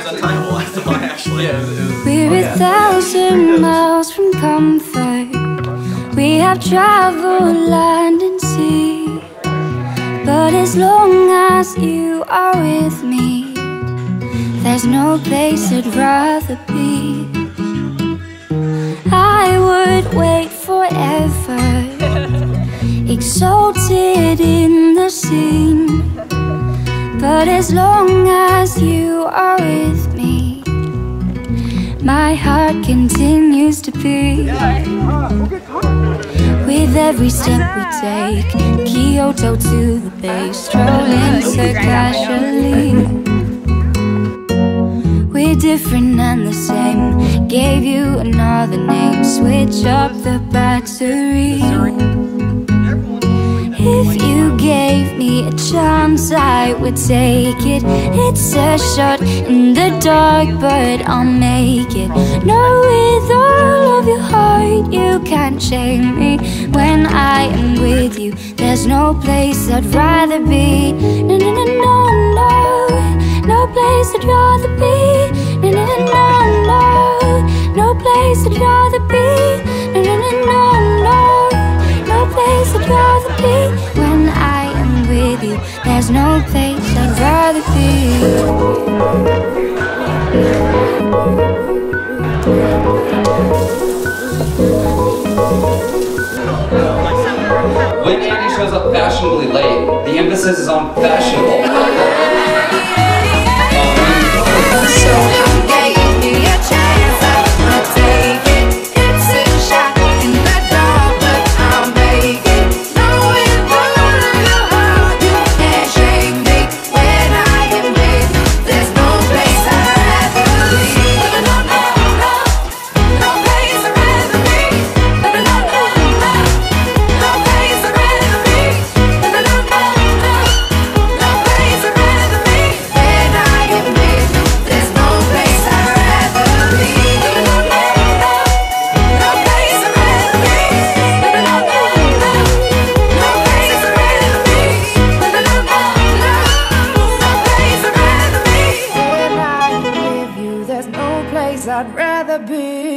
untitled. That's why actually. Yeah, it was, We're 1,000 miles from comfort. We have traveled land and sea, but as long as you are with me, there's no place I'd rather be. I would wait forever, exalted in the scene, but as long as you are with me, my heart continues to beat. With every step we take, Kyoto to the bay, strolling so casually. We're different and the same, gave you another name, switch up the battery. If you gave me a chance, I would take it. It's a shot in the dark, but I'll make it. Know with all of your heart you can't shame me. When I am with you, there's no place I'd rather be. No, no, no, no, no, no place I'd rather be. No, no, no, no, no, no place I'd rather be. No, no, no, no, no, no place I'd rather be. When I am with you, there's no place I'd rather be. When Andy shows up fashionably late, the emphasis is on fashionable. I'd rather be.